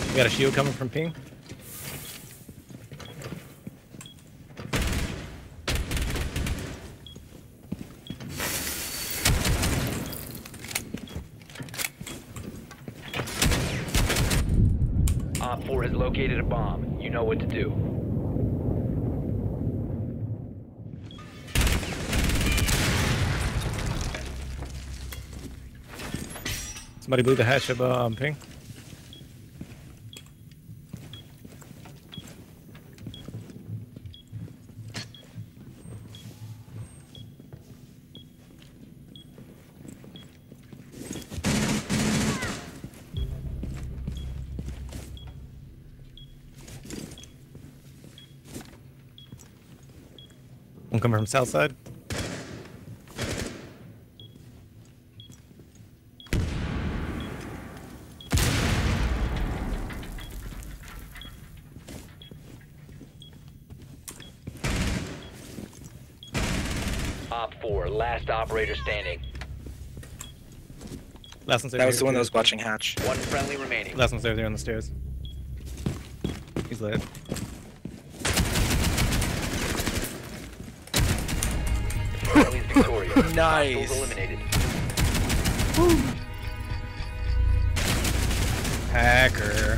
We got a shield coming from ping. Op 4 has located a bomb. You know what to do. Somebody blew the hatch up ping. One coming from south side. Op 4, last operator standing. Last one's over That was here. the one that was watching hatch. One friendly remaining. Last one's over there on the stairs. He's lit. Friendly's victorious. Nice. Hostiles eliminated. Hacker.